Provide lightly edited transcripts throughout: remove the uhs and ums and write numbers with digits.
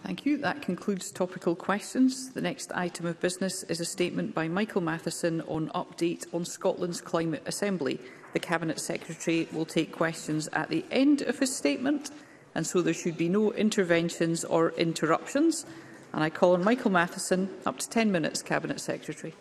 Thank you. That concludes topical questions. The next item of business is a statement by Michael Matheson on update on Scotland's Climate Assembly. The Cabinet Secretary will take questions at the end of his statement, and so there should be no interventions or interruptions. And I call on Michael Matheson. Up to 10 minutes, Cabinet Secretary.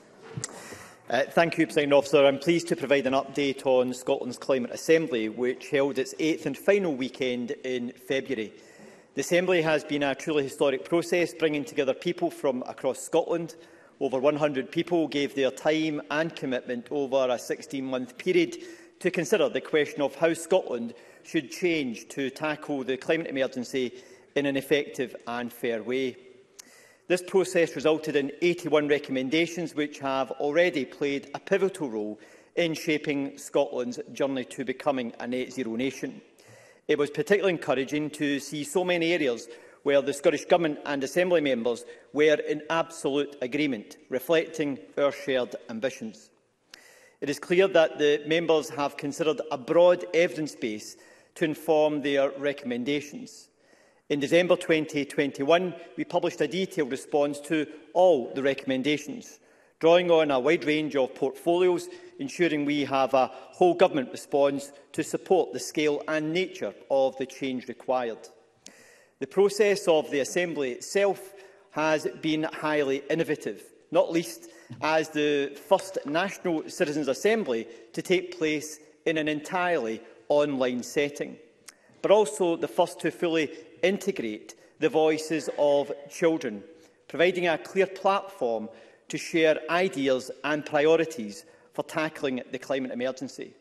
Thank you, Presiding Officer. I am pleased to provide an update on Scotland's Climate Assembly, which held its 8th and final weekend in February. The Assembly has been a truly historic process, bringing together people from across Scotland. Over 100 people gave their time and commitment over a 16-month period to consider the question of how Scotland should change to tackle the climate emergency in an effective and fair way. This process resulted in 81 recommendations, which have already played a pivotal role in shaping Scotland's journey to becoming a net zero nation. It was particularly encouraging to see so many areas where the Scottish Government and Assembly members were in absolute agreement, reflecting our shared ambitions. It is clear that the members have considered a broad evidence base to inform their recommendations. In December 2021, we published a detailed response to all the recommendations, drawing on a wide range of portfolios, ensuring we have a whole-government response to support the scale and nature of the change required. The process of the Assembly itself has been highly innovative, not least as the first National Citizens' Assembly to take place in an entirely online setting, but also the first to fully integrate the voices of children, providing a clear platform to share ideas and priorities for tackling the climate emergency.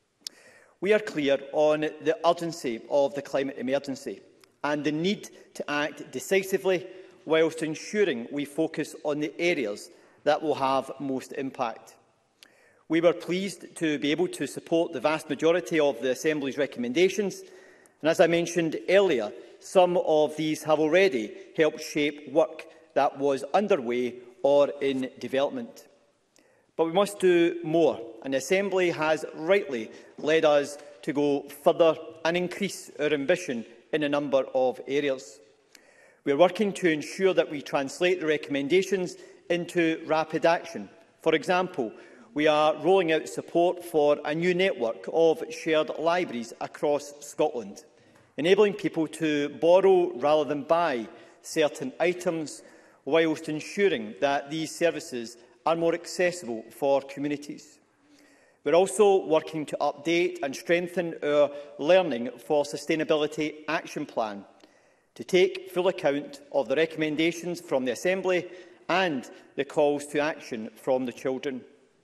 We are clear on the urgency of the climate emergency and the need to act decisively whilst ensuring we focus on the areas that will have most impact. We were pleased to be able to support the vast majority of the Assembly's recommendations, and as I mentioned earlier, some of these have already helped shape work that was underway or in development. But we must do more, and the Assembly has rightly led us to go further and increase our ambition in a number of areas. We are working to ensure that we translate the recommendations into rapid action. For example, we are rolling out support for a new network of shared libraries across Scotland, enabling people to borrow rather than buy certain items, whilst ensuring that these services are more accessible for communities. We are also working to update and strengthen our Learning for Sustainability Action Plan to take full account of the recommendations from the Assembly and the calls to action from the children.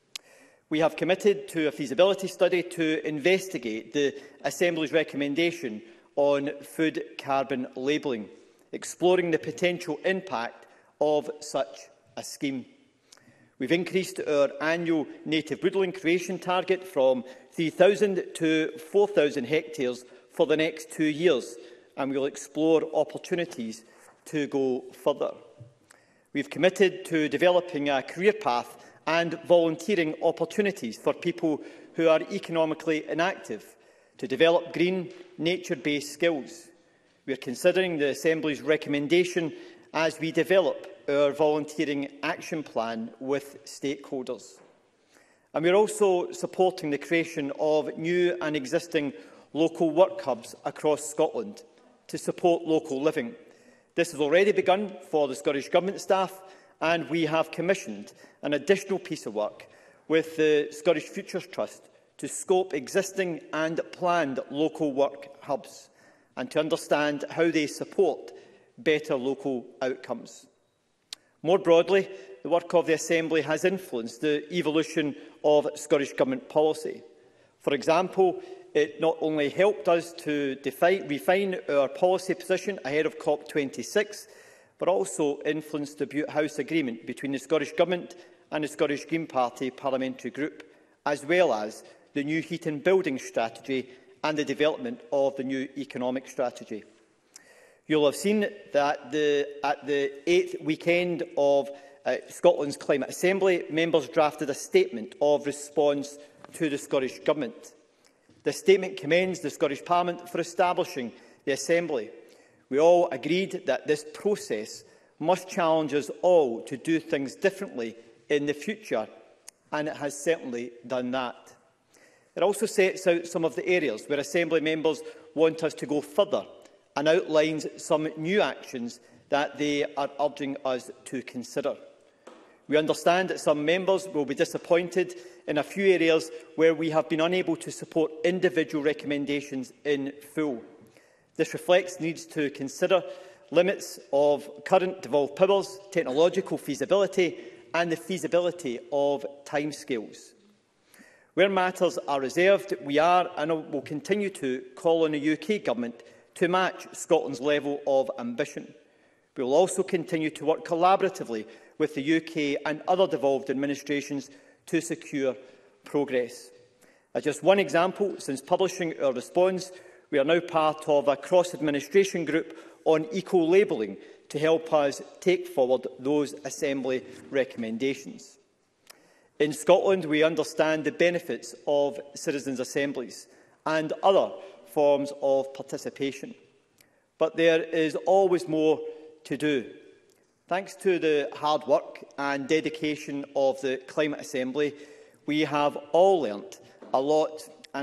We have committed to a feasibility study to investigate the Assembly's recommendation on food carbon labelling, exploring the potential impact of such a scheme. We've increased our annual native woodland creation target from 3,000 to 4,000 hectares for the next 2 years, and we will explore opportunities to go further. We've committed to developing a career path and volunteering opportunities for people who are economically inactive to develop green, nature-based skills. We are considering the Assembly's recommendation as we develop our volunteering action plan with stakeholders. And we are also supporting the creation of new and existing local work hubs across Scotland to support local living. This has already begun for the Scottish Government staff, and we have commissioned an additional piece of work with the Scottish Futures Trust to scope existing and planned local work hubs and to understand how they support better local outcomes. More broadly, the work of the Assembly has influenced the evolution of Scottish Government policy. For example, it not only helped us to refine our policy position ahead of COP26, but also influenced the Butte House Agreement between the Scottish Government and the Scottish Green Party Parliamentary Group, as well as the new heat and building strategy and the development of the new economic strategy. You will have seen that at the 8th weekend of Scotland's Climate Assembly, members drafted a statement of response to the Scottish Government. This statement commends the Scottish Parliament for establishing the Assembly. We all agreed that this process must challenge us all to do things differently in the future, and it has certainly done that. It also sets out some of the areas where Assembly members want us to go further and outlines some new actions that they are urging us to consider. We understand that some members will be disappointed in a few areas where we have been unable to support individual recommendations in full. This reflects needs to consider limits of current devolved powers, technological feasibility and the feasibility of timescales. Where matters are reserved, we are and will continue to call on the UK Government to match Scotland's level of ambition. We will also continue to work collaboratively with the UK and other devolved administrations to secure progress. As just one example, since publishing our response, we are now part of a cross-administration group on eco-labelling to help us take forward those Assembly recommendations. In Scotland, we understand the benefits of citizens' assemblies and other forms of participation. But there is always more to do. Thanks to the hard work and dedication of the Climate Assembly, we have all learnt a lot and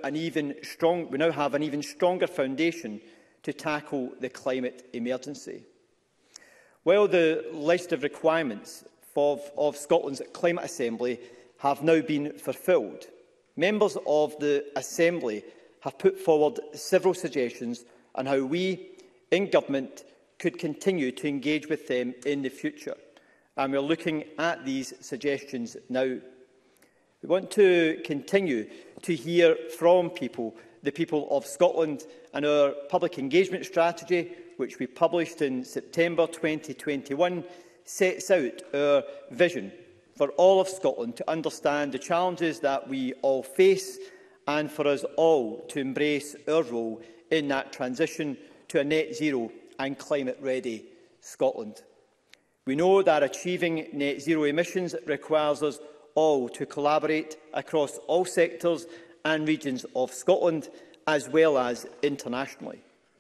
we now have an even stronger foundation to tackle the climate emergency. While the legislative requirements of Scotland's Climate Assembly have now been fulfilled, members of the Assembly have put forward several suggestions on how we, in Government, could continue to engage with them in the future. And we are looking at these suggestions now. We want to continue to hear from people, the people of Scotland, and our public engagement strategy, which we published in September 2021, sets out our vision for all of Scotland to understand the challenges that we all face and for us all to embrace our role in that transition to a net zero and climate-ready Scotland. We know that achieving net zero emissions requires us all to collaborate across all sectors and regions of Scotland, as well as internationally.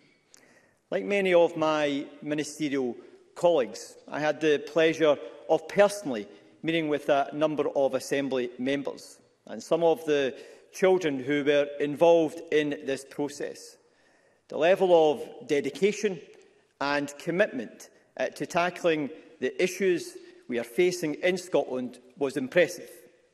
Like many of my ministerial colleagues, I had the pleasure of personally meeting with a number of Assembly members and some of the children who were involved in this process. The level of dedication and commitment to tackling the issues we are facing in Scotland was impressive.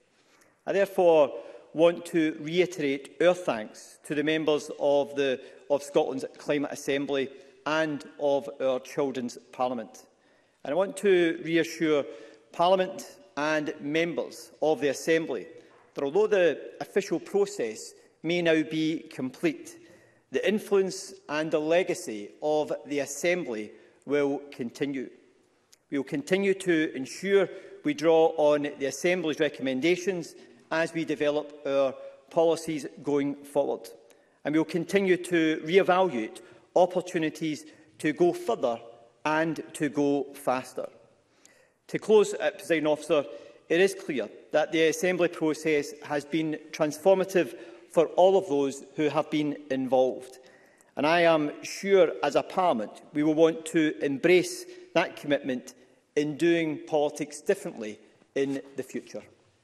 I therefore want to reiterate our thanks to the members of Scotland's Climate Assembly and of our Children's Parliament. And I want to reassure Parliament and members of the Assembly that although the official process may now be complete, the influence and the legacy of the Assembly will continue. We will continue to ensure we draw on the Assembly's recommendations as we develop our policies going forward. And we will continue to re-evaluate opportunities to go further and to go faster. To close, Presiding Officer, it is clear that the Assembly process has been transformative for all of those who have been involved. And I am sure, as a Parliament, we will want to embrace that commitment in doing politics differently in the future.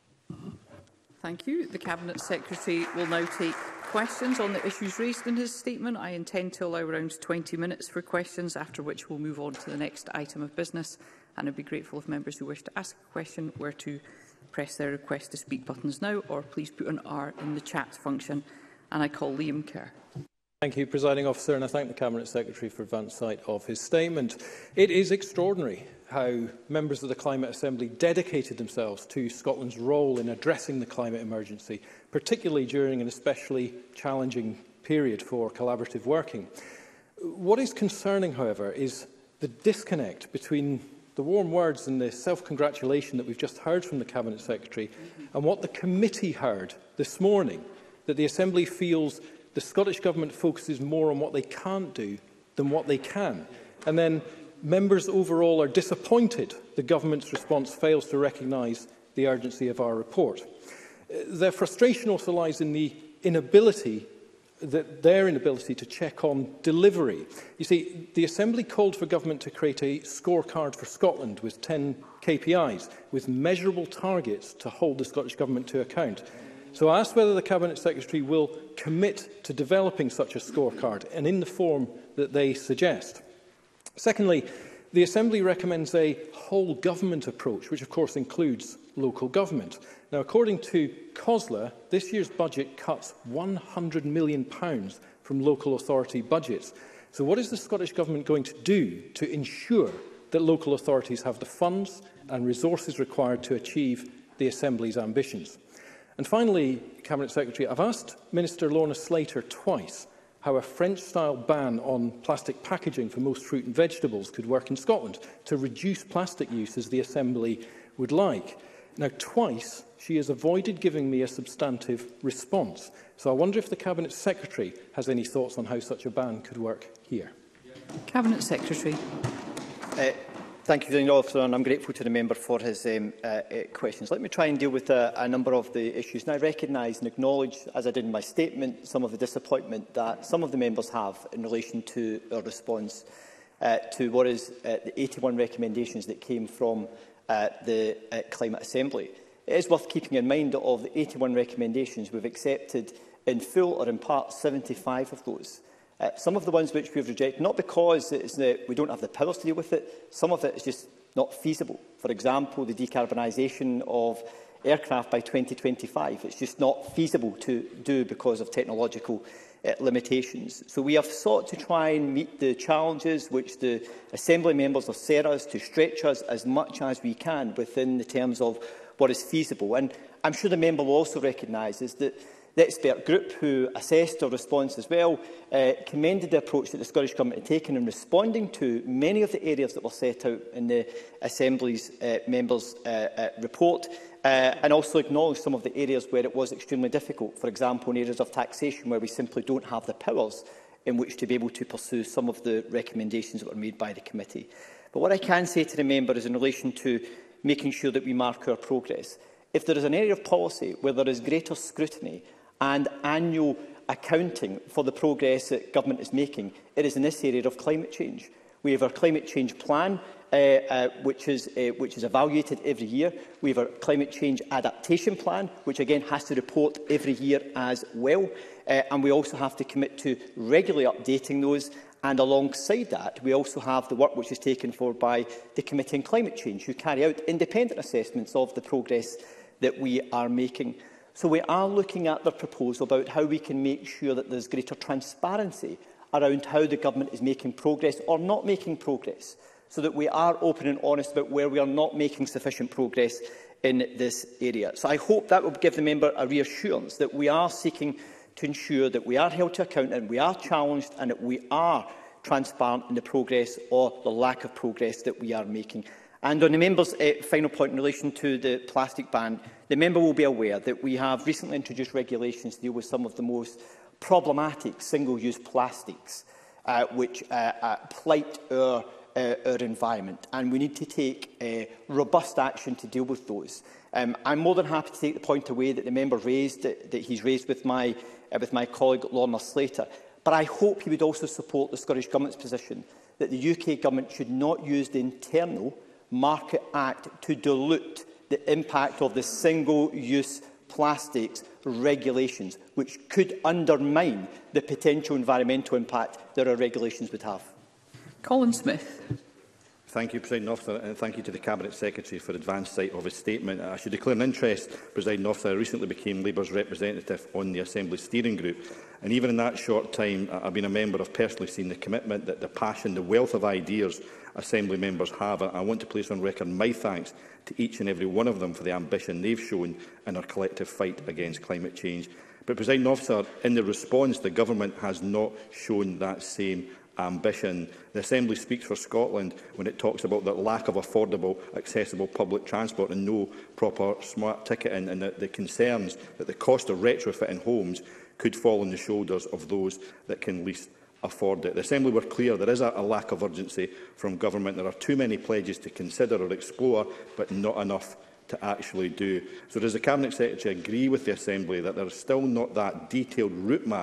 Thank you. The Cabinet Secretary will now take questions on the issues raised in his statement. I intend to allow around 20 minutes for questions, after which we'll move on to the next item of business. And I'd be grateful if members who wish to ask a question were to press their request to speak buttons now, or please put an R in the chat function. And I call Liam Kerr. Thank you, Presiding Officer, and I thank the Cabinet Secretary for advance sight of his statement. It is extraordinary how members of the Climate Assembly dedicated themselves to Scotland's role in addressing the climate emergency, particularly during an especially challenging period for collaborative working. What is concerning, however, is the disconnect between the warm words and the self-congratulation that we've just heard from the Cabinet Secretary and what the committee heard this morning, that the Assembly feels the Scottish Government focuses more on what they can't do than what they can. And then members overall are disappointed the Government's response fails to recognise the urgency of our report. Their frustration also lies in the inability their inability to check on delivery. You see, the Assembly called for government to create a scorecard for Scotland with 10 KPIs, with measurable targets to hold the Scottish Government to account. So I asked whether the Cabinet Secretary will commit to developing such a scorecard, and in the form that they suggest. Secondly, the Assembly recommends a whole-government approach, which of course includes local government. Now, according to COSLA, this year's budget cuts £100 million from local authority budgets. So what is the Scottish Government going to do to ensure that local authorities have the funds and resources required to achieve the Assembly's ambitions? And finally, Cabinet Secretary, I've asked Minister Lorna Slater twice how a French-style ban on plastic packaging for most fruit and vegetables could work in Scotland to reduce plastic use as the Assembly would like. Now, twice she has avoided giving me a substantive response. So I wonder if the Cabinet Secretary has any thoughts on how such a ban could work here. Cabinet Secretary. Thank you, Presiding Officer, and I'm grateful to the member for his questions. Let me try and deal with a number of the issues. And I recognise and acknowledge, as I did in my statement, some of the disappointment that some of the members have in relation to our response to what is the 81 recommendations that came from the Climate Assembly. It is worth keeping in mind that of the 81 recommendations, we've accepted in full or in part 75 of those. Some of the ones which we've rejected, not because we don't have the powers to deal with it, some of it is just not feasible. For example, the decarbonisation of aircraft by 2025. It's just not feasible to do because of technological limitations. So we have sought to try and meet the challenges which the Assembly members have set us to stretch us as much as we can within the terms of what is feasible. And I'm sure the member will also recognise that the expert group who assessed our response as well commended the approach that the Scottish Government had taken in responding to many of the areas that were set out in the Assembly's members' report, and also acknowledged some of the areas where it was extremely difficult, for example in areas of taxation where we simply don't have the powers in which to be able to pursue some of the recommendations that were made by the committee. But what I can say to the member is in relation to making sure that we mark our progress. If there is an area of policy where there is greater scrutiny and annual accounting for the progress that government is making, it is in this area of climate change. We have our climate change plan, which is evaluated every year. We have our climate change adaptation plan, which again has to report every year as well. And we also have to commit to regularly updating those. And alongside that, we also have the work which is taken forward by the Committee on Climate Change, who carry out independent assessments of the progress that we are making. So we are looking at their proposal about how we can make sure that there is greater transparency around how the government is making progress or not making progress, so that we are open and honest about where we are not making sufficient progress in this area. So I hope that will give the member a reassurance that we are seeking to ensure that we are held to account and we are challenged and that we are transparent in the progress or the lack of progress that we are making. And on the member's final point in relation to the plastic ban, the member will be aware that we have recently introduced regulations to deal with some of the most problematic single-use plastics which plight our environment, and we need to take robust action to deal with those. I'm more than happy to take the point away that the member raised, that he's raised with my colleague Lorna Slater, but I hope he would also support the Scottish Government's position that the UK Government should not use the Internal Market Act to dilute the impact of the single-use plastics regulations, which could undermine the potential environmental impact that our regulations would have. Colin Smith. Thank you, Presiding Officer, and thank you to the Cabinet Secretary for advance sight of his statement. I should declare an interest, Presiding Officer. I recently became Labour's representative on the Assembly Steering Group, and even in that short time I've been a member. I've personally seen the commitment, the passion, the wealth of ideas Assembly members have. I want to place on record my thanks to each and every one of them for the ambition they've shown in our collective fight against climate change. But, Presiding Officer, in the response, the Government has not shown that same ambition. The Assembly speaks for Scotland when it talks about the lack of affordable, accessible public transport and no proper smart ticketing, and the concerns that the cost of retrofitting homes could fall on the shoulders of those that can least afford it. The Assembly were clear there is a lack of urgency from Government. There are too many pledges to consider or explore, but not enough to actually do. So does the Cabinet Secretary agree with the Assembly that there is still not that detailed route map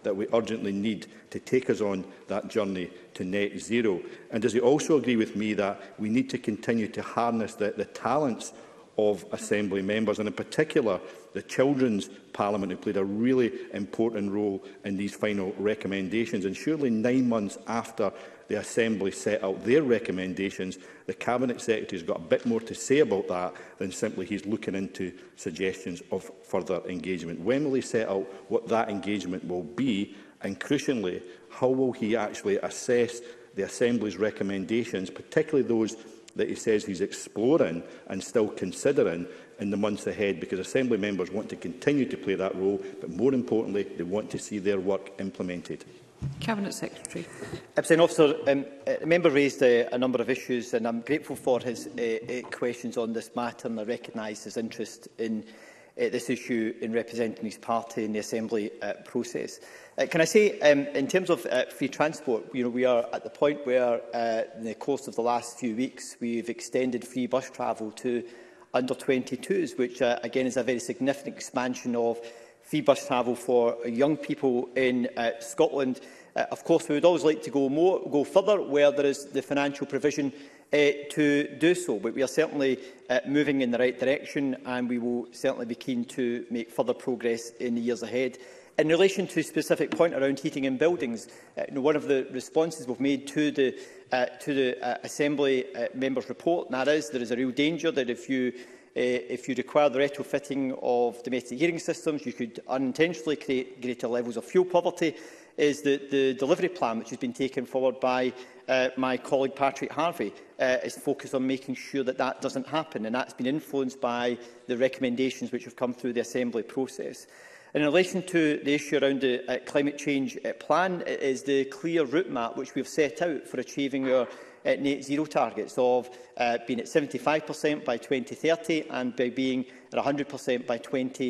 that we urgently need to take us on that journey to net zero? And does he also agree with me that we need to continue to harness the talents of Assembly members, and in particular the Children's Parliament, who played a really important role in these final recommendations? And surely 9 months after the Assembly set out their recommendations, the Cabinet Secretary has got a bit more to say about that than simply he's looking into suggestions of further engagement. When will he set out what that engagement will be? And crucially, how will he actually assess the Assembly's recommendations, particularly those that he says he's exploring and still considering in the months ahead? Because Assembly members want to continue to play that role, but more importantly, they want to see their work implemented. Cabinet Secretary. Presiding Officer, the member raised a number of issues, and I'm grateful for his questions on this matter, and I recognise his interest in this issue in representing his party in the Assembly process. Can I say, in terms of free transport, we are at the point where, in the course of the last few weeks, we've extended free bus travel to under-22s, which again is a very significant expansion of free bus travel for young people in Scotland. Of course, we would always like to go further where there is the financial provision to do so, but we are certainly moving in the right direction, and we will certainly be keen to make further progress in the years ahead. In relation to a specific point around heating in buildings, one of the responses we've made to the Assembly members' report, and that is there is a real danger that if you require the retrofitting of domestic heating systems, you could unintentionally create greater levels of fuel poverty. Is that the delivery plan, which has been taken forward by my colleague Patrick Harvey, is focused on making sure that that doesn't happen, and that's been influenced by the recommendations which have come through the Assembly process. In relation to the issue around the climate change plan, it is the clear route map which we have set out for achieving our net zero targets of being at 75% by 2030 and by being at 100% by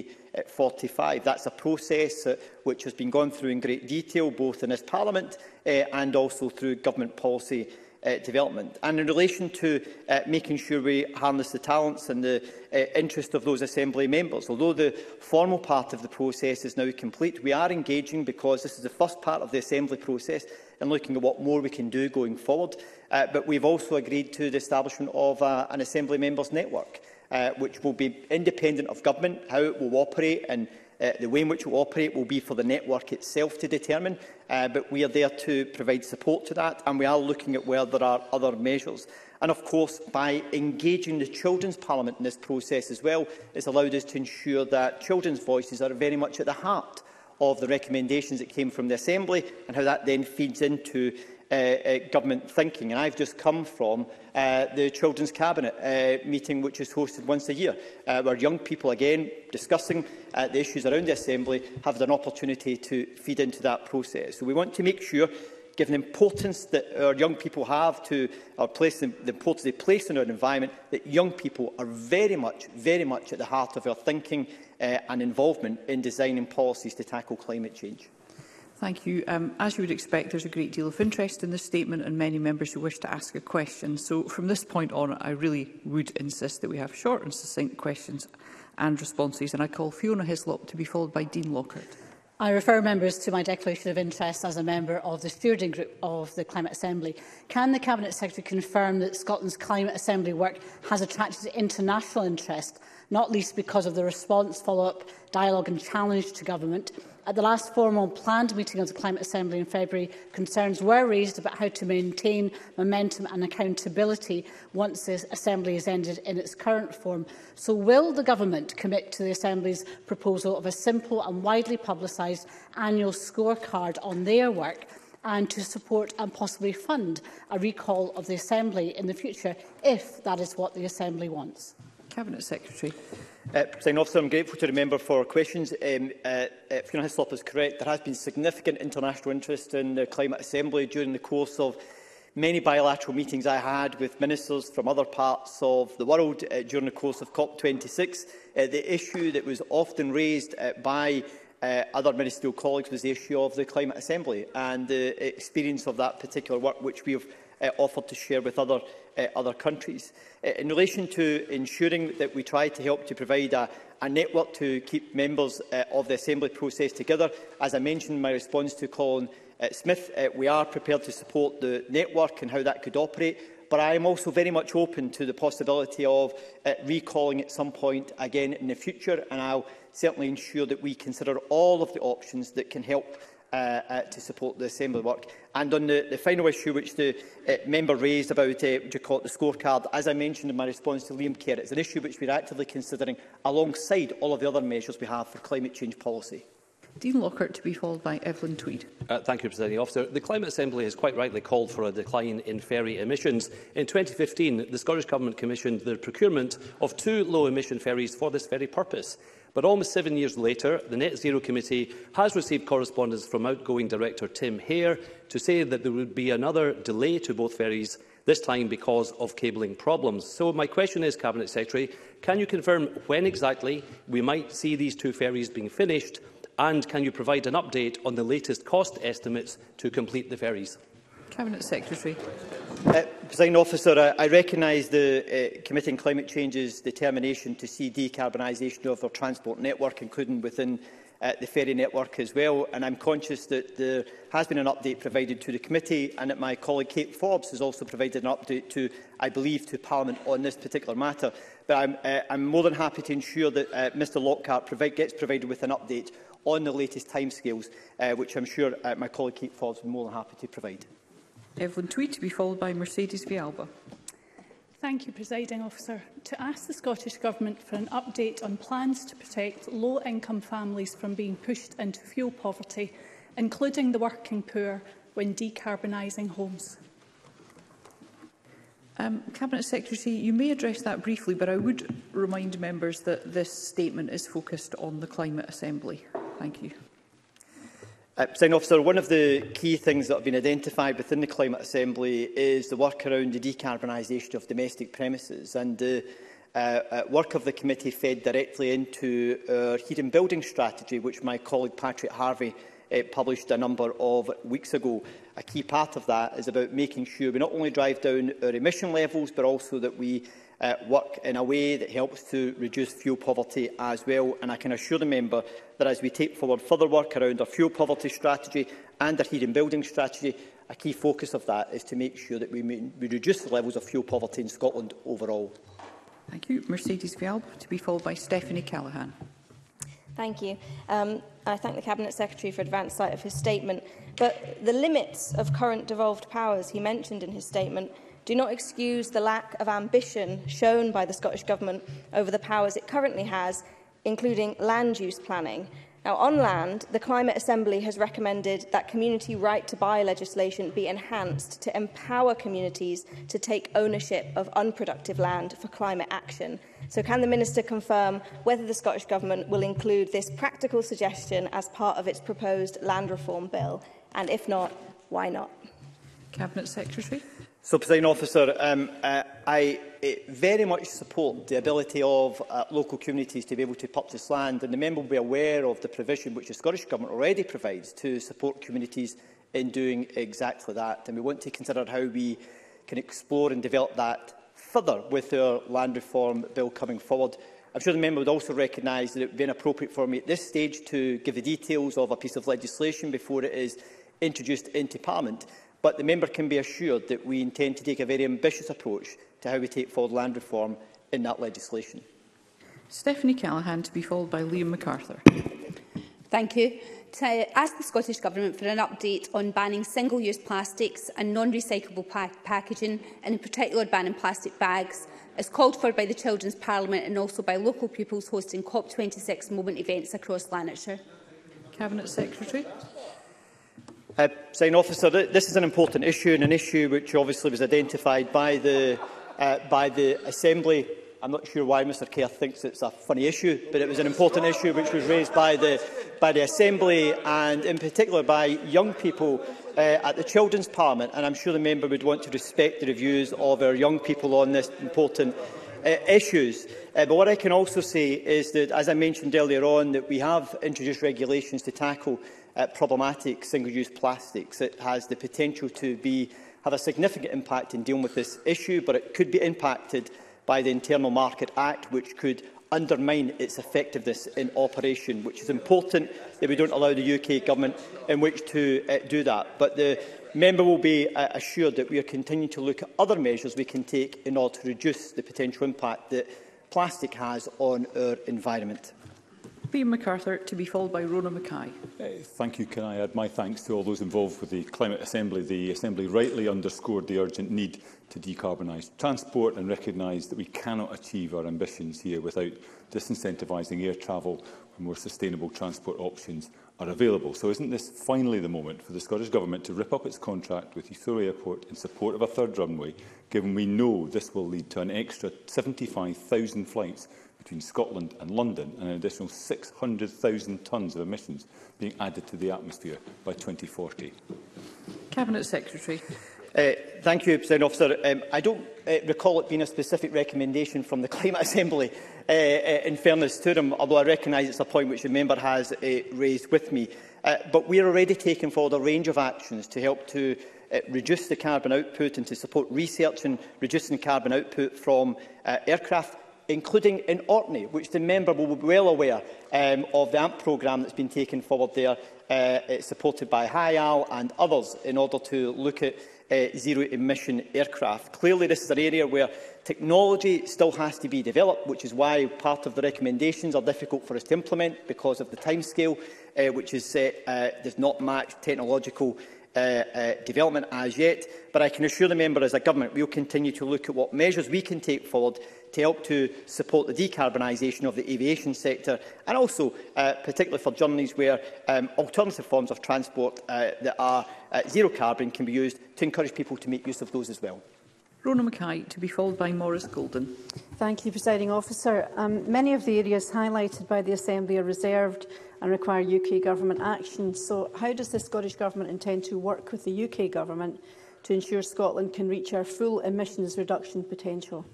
2045. That's a process which has been gone through in great detail, both in this Parliament and also through government policy development. And in relation to making sure we harness the talents and the interest of those Assembly members, although the formal part of the process is now complete, we are engaging, because this is the first part of the Assembly process, and looking at what more we can do going forward. But we've also agreed to the establishment of an Assembly members network, which will be independent of government. How it will operate and the way in which it will operate will be for the network itself to determine, but we are there to provide support to that, and we are looking at where there are other measures. And of course, by engaging the Children's Parliament in this process as well, it's allowed us to ensure that children's voices are very much at the heart of the recommendations that came from the Assembly, and how that then feeds into government thinking. And I've just come from the Children's Cabinet meeting, which is hosted once a year, where young people, again, discussing the issues around the Assembly, have an opportunity to feed into that process. So we want to make sure, given the importance that our young people have to our place, the importance they place in our environment, that young people are very much at the heart of our thinking and involvement in designing policies to tackle climate change. Thank you. As you would expect, there's a great deal of interest in this statement and many members who wish to ask a question. So from this point on, I really would insist that we have short and succinct questions and responses. And I call Fiona Hislop to be followed by Dean Lockhart. I refer members to my declaration of interest as a member of the steering group of the Climate Assembly. Can the Cabinet Secretary confirm that Scotland's Climate Assembly work has attracted international interest, not least because of the response, follow-up, dialogue and challenge to government? At the last formal planned meeting of the Climate Assembly in February, concerns were raised about how to maintain momentum and accountability once the Assembly has ended in its current form. So will the Government commit to the Assembly's proposal of a simple and widely publicised annual scorecard on their work, and to support and possibly fund a recall of the Assembly in the future, if that is what the Assembly wants? Cabinet Secretary. Presiding Officer, I'm grateful to the member for questions. Fiona Hislop is correct. There has been significant international interest in the Climate Assembly during the course of many bilateral meetings I had with ministers from other parts of the world during the course of COP26. The issue that was often raised by other ministerial colleagues was the issue of the Climate Assembly and the experience of that particular work, which we have offered to share with other countries. In relation to ensuring that we try to help to provide a a network to keep members of the Assembly process together. As I mentioned in my response to Colin Smith, we are prepared to support the network and how that could operate. But I am also very much open to the possibility of recalling at some point again in the future, and I'll certainly ensure that we consider all of the options that can help to support the Assembly work. And on the final issue which the member raised about what you call it, the scorecard, as I mentioned in my response to Liam Kerr, it's an issue which we are actively considering alongside all of the other measures we have for climate change policy. Dean Lockhart, to be followed by Evelyn Tweed. Thank you, Presiding Officer. The Climate Assembly has quite rightly called for a decline in ferry emissions. In 2015, the Scottish Government commissioned the procurement of 2 low-emission ferries for this very purpose. But almost 7 years later, the Net Zero Committee has received correspondence from outgoing Director Tim Hare to say that there would be another delay to both ferries, this time because of cabling problems. So my question is, Cabinet Secretary, can you confirm when exactly we might see these 2 ferries being finished? And can you provide an update on the latest cost estimates to complete the ferries? Cabinet Secretary. Presiding Officer, I recognise the Committee on Climate Change's determination to see decarbonisation of their transport network, including within the ferry network as well. And I'm conscious that there has been an update provided to the committee, and that my colleague Kate Forbes has also provided an update to, I believe, to Parliament on this particular matter. But I'm more than happy to ensure that Mr Lockhart gets provided with an update on the latest timescales, which I'm sure my colleague Kate Forbes will be more than happy to provide. Evelyn Tweed, to be followed by Mercedes Vialba. Thank you, Presiding Officer. To ask the Scottish Government for an update on plans to protect low-income families from being pushed into fuel poverty, including the working poor, when decarbonising homes. Cabinet Secretary, you may address that briefly, but I would remind members that this statement is focused on the Climate Assembly. Thank you. Presiding Officer, one of the key things that have been identified within the Climate Assembly is the work around the decarbonisation of domestic premises, and the work of the committee fed directly into our heat and building strategy, which my colleague Patrick Harvey published a number of weeks ago. A key part of that is about making sure we not only drive down our emission levels, but also that we work in a way that helps to reduce fuel poverty as well. And I can assure the member that as we take forward further work around our fuel poverty strategy and our heat and building strategy, a key focus of that is to make sure that we reduce the levels of fuel poverty in Scotland overall. Thank you. Mercedes Vialba, to be followed by Stephanie Callaghan. Thank you. I thank the Cabinet Secretary for advance sight of his statement. But the limits of current devolved powers he mentioned in his statement do not excuse the lack of ambition shown by the Scottish Government over the powers it currently has, including land use planning. Now, on land, the Climate Assembly has recommended that community right to buy legislation be enhanced to empower communities to take ownership of unproductive land for climate action. So can the Minister confirm whether the Scottish Government will include this practical suggestion as part of its proposed land reform bill? And if not, why not? Cabinet Secretary. So, Presiding Officer, I very much support the ability of local communities to be able to purchase land, and the member will be aware of the provision which the Scottish Government already provides to support communities in doing exactly that. And we want to consider how we can explore and develop that further with our land reform bill coming forward. I'm sure the member would also recognise that it would be inappropriate for me at this stage to give the details of a piece of legislation before it is introduced into Parliament. But the member can be assured that we intend to take a very ambitious approach to how we take forward land reform in that legislation. Stephanie Callaghan, to be followed by Liam MacArthur. Thank you. To ask the Scottish Government for an update on banning single-use plastics and non-recyclable packaging, and in particular banning plastic bags, as called for by the Children's Parliament and also by local pupils hosting COP26 moment events across Lanarkshire. Cabinet Secretary. Presiding Officer, this is an important issue, and an issue which obviously was identified by the Assembly. I'm not sure why Mr Kerr thinks it's a funny issue, but it was an important issue which was raised by the Assembly, and in particular by young people at the Children's Parliament. And I'm sure the member would want to respect the reviews of our young people on this important issues. But what I can also say is that, as I mentioned earlier on, that we have introduced regulations to tackle problematic single-use plastics. It has the potential to have a significant impact in dealing with this issue, but it could be impacted by the Internal Market Act, which could undermine its effectiveness in operation, which is important that we don't allow the UK Government in which to do that. But the member will be assured that we are continuing to look at other measures we can take in order to reduce the potential impact that plastic has on our environment. Liam MacArthur, to be followed by Rona Mackay. Thank you. Can I add my thanks to all those involved with the Climate Assembly? The Assembly rightly underscored the urgent need to decarbonise transport and recognised that we cannot achieve our ambitions here without disincentivising air travel when more sustainable transport options are available. So isn't this finally the moment for the Scottish Government to rip up its contract with Heathrow Airport in support of a third runway, given we know this will lead to an extra 75,000 flights between Scotland and London and an additional 600,000 tonnes of emissions being added to the atmosphere by 2040? Cabinet Secretary. Thank you, President Officer. I don't recall it being a specific recommendation from the Climate Assembly, in fairness to them, although I recognise it's a point which the member has raised with me. But we are already taking forward a range of actions to help to reduce the carbon output and to support research and reducing carbon output from aircraft, including in Orkney, which the member will be well aware of the AMP programme that's been taken forward there, supported by HIAL and others, in order to look at zero-emission aircraft. Clearly, this is an area where technology still has to be developed, which is why part of the recommendations are difficult for us to implement because of the timescale, which is does not match technological development as yet. But I can assure the member, as a government, we will continue to look at what measures we can take forward to help to support the decarbonisation of the aviation sector, and also, particularly for journeys where alternative forms of transport that are zero carbon can be used, to encourage people to make use of those as well. Rona Mackay, to be followed by Maurice Golden. Thank you, Presiding Officer. Many of the areas highlighted by the Assembly are reserved and require UK Government action. So how does the Scottish Government intend to work with the UK Government to ensure Scotland can reach our full emissions reduction potential?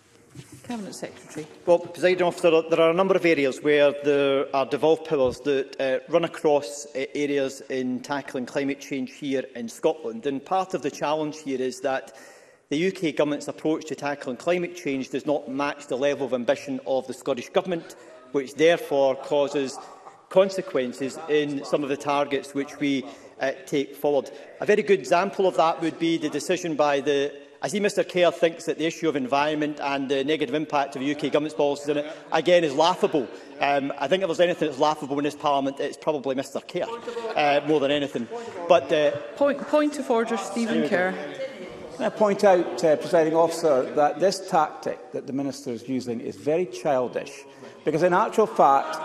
Cabinet Secretary. Well, Presiding Officer, there are a number of areas where there are devolved powers that run across areas in tackling climate change here in Scotland. And part of the challenge here is that the UK Government's approach to tackling climate change does not match the level of ambition of the Scottish Government, which therefore causes consequences in some of the targets which we take forward. A very good example of that would be the decision by the... I see Mr Kerr thinks that the issue of environment and the negative impact of the UK Government's policies in it, again, is laughable. I think if there's anything that's laughable in this Parliament, it's probably Mr Kerr, more than anything. But point of order, Stephen Kerr. Can I point out, Presiding Officer, that this tactic that the Minister is using is very childish, because in actual fact,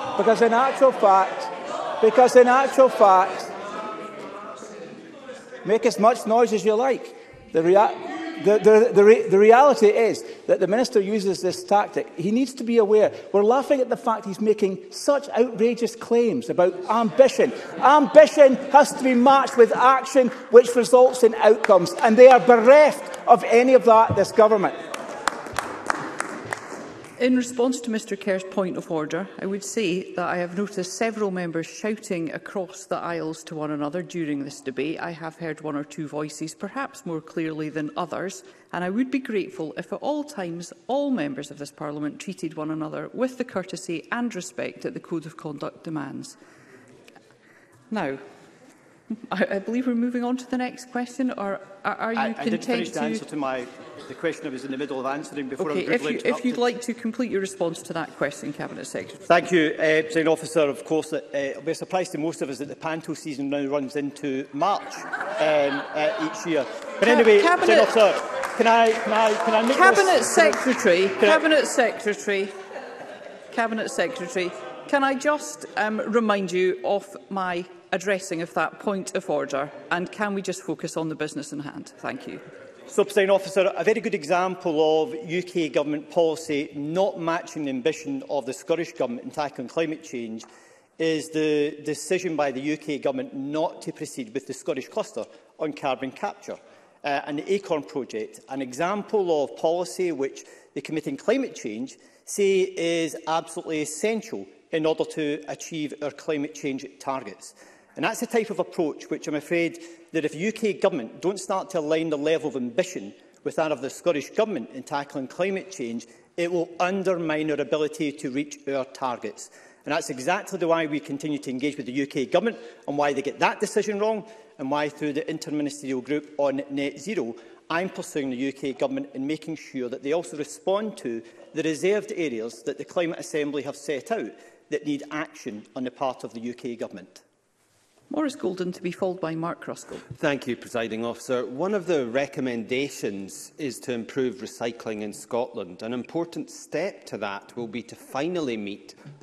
make as much noise as you like. The reality is that the Minister uses this tactic. He needs to be aware. We're laughing at the fact he's making such outrageous claims about ambition. Ambition has to be matched with action which results in outcomes, and they are bereft of any of that, this government. In response to Mr Kerr's point of order, I would say that I have noticed several members shouting across the aisles to one another during this debate. I have heard one or two voices, perhaps more clearly than others, and I would be grateful if at all times all members of this Parliament treated one another with the courtesy and respect that the Code of Conduct demands. Now, I believe we're moving on to the next question, or are you content to... I did finish the answer to the question I was in the middle of answering before okay, I was rudely if you'd like to complete your response to that question, Cabinet Secretary. Thank you, Presiding Officer. Of course, it'll be a surprise to most of us that the panto season now runs into March each year. But anyway, Presiding Officer, can I make Cabinet Secretary, Cabinet Secretary, can I just remind you of my addressing of that point of order, and can we just focus on the business in hand? Thank you. So, Presiding Officer, a very good example of UK Government policy not matching the ambition of the Scottish Government in tackling climate change is the decision by the UK Government not to proceed with the Scottish cluster on carbon capture and the Acorn project, an example of policy which the Committee on Climate Change say is absolutely essential in order to achieve our climate change targets. And that's the type of approach which I'm afraid that if the UK Government don't start to align the level of ambition with that of the Scottish Government in tackling climate change, It will undermine our ability to reach our targets. And that's exactly why we continue to engage with the UK Government and why they get that decision wrong, and why, through the Interministerial Group on Net Zero, I'm pursuing the UK Government in making sure that they also respond to the reserved areas that the Climate Assembly have set out that need action on the part of the UK Government. Maurice Golden, to be followed by Mark Ruskell. Thank you, Presiding Officer. One of the recommendations is to improve recycling in Scotland. An important step to that will be to finally meet the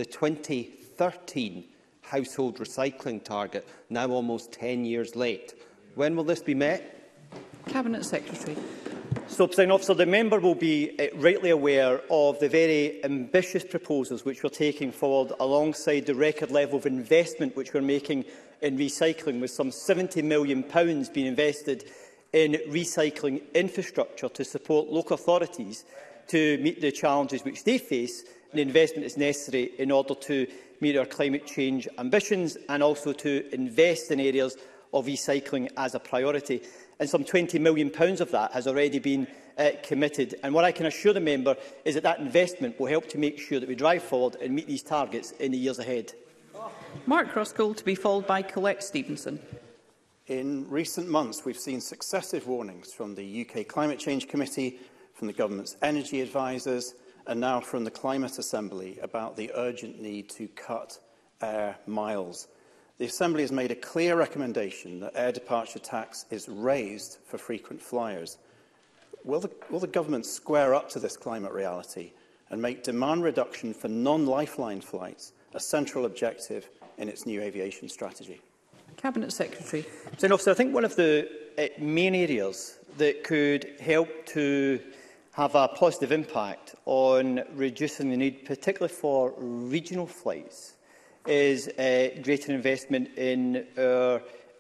2013 household recycling target, now almost 10 years late. When will this be met? Cabinet Secretary. So, Presiding Officer, the member will be rightly aware of the very ambitious proposals which we're taking forward alongside the record level of investment which we're making in recycling, with some £70 million being invested in recycling infrastructure to support local authorities to meet the challenges which they face. And the investment is necessary in order to meet our climate change ambitions and also to invest in areas of recycling as a priority. And some £20 million of that has already been committed. And what I can assure the member is that that investment will help to make sure that we drive forward and meet these targets in the years ahead. Mark Ruskell, to be followed by Colette Stevenson. In recent months, we've seen successive warnings from the UK Climate Change Committee, from the Government's energy advisers, and now from the Climate Assembly about the urgent need to cut air miles. The Assembly has made a clear recommendation that air departure tax is raised for frequent flyers. Will the Government square up to this climate reality and make demand reduction for non-lifeline flights a central objective in its new aviation strategy? Cabinet Secretary. So, I think one of the main areas that could help to have a positive impact on reducing the need, particularly for regional flights, is greater investment in our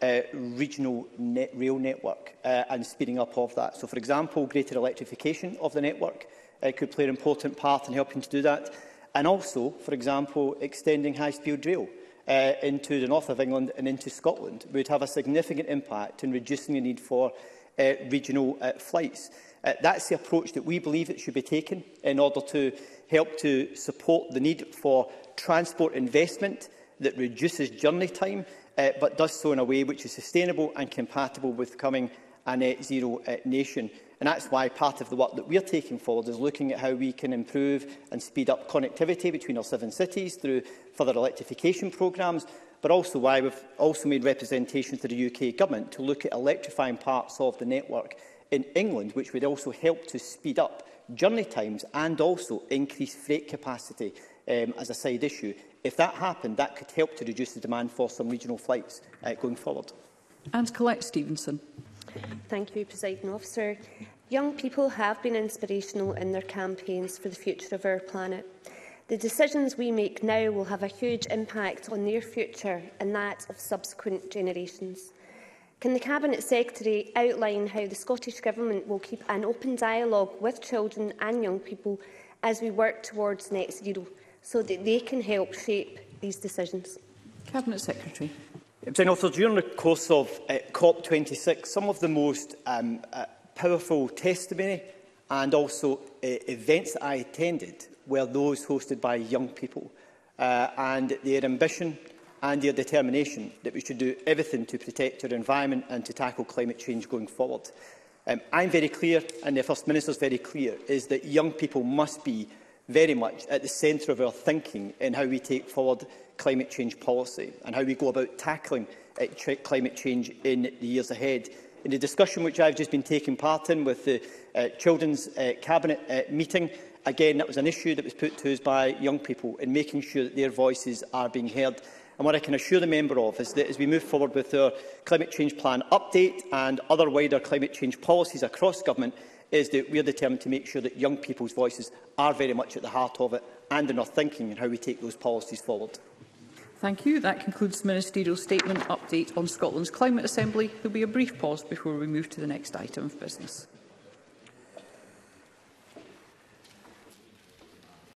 regional rail network and speeding up of that. So, for example, greater electrification of the network could play an important part in helping to do that. And also, for example, extending high-speed rail into the north of England and into Scotland would have a significant impact in reducing the need for regional flights. That's the approach that we believe it should be taken in order to help to support the need for transport investment that reduces journey time, but does so in a way which is sustainable and compatible with becoming a net zero nation. And that's why part of the work that we're taking forward is looking at how we can improve and speed up connectivity between our 7 cities through further electrification programmes, but also why we've also made representations to the UK Government to look at electrifying parts of the network in England, which would also help to speed up journey times and also increase freight capacity as a side issue. If that happened, that could help to reduce the demand for some regional flights going forward. And Colette Stevenson. Thank you, Presiding Officer. Young people have been inspirational in their campaigns for the future of our planet. The decisions we make now will have a huge impact on their future and that of subsequent generations. Can the Cabinet Secretary outline how the Scottish Government will keep an open dialogue with children and young people as we work towards net zero, so that they can help shape these decisions? Cabinet Secretary. Also, during the course of COP26, some of the most powerful testimony and also events that I attended were those hosted by young people and their ambition and their determination that we should do everything to protect our environment and to tackle climate change going forward. I'm very clear, and the First Minister is very clear, is that young people must be very much at the centre of our thinking in how we take forward climate change policy and how we go about tackling climate change in the years ahead. In the discussion which I've just been taking part in with the Children's Cabinet meeting, again, that was an issue that was put to us by young people in making sure that their voices are being heard. And what I can assure the member of is that as we move forward with our climate change plan update and other wider climate change policies across government, is that we are determined to make sure that young people's voices are very much at the heart of it and in our thinking and how we take those policies forward. Thank you. That concludes the Ministerial Statement update on Scotland's Climate Assembly. There will be a brief pause before we move to the next item of business.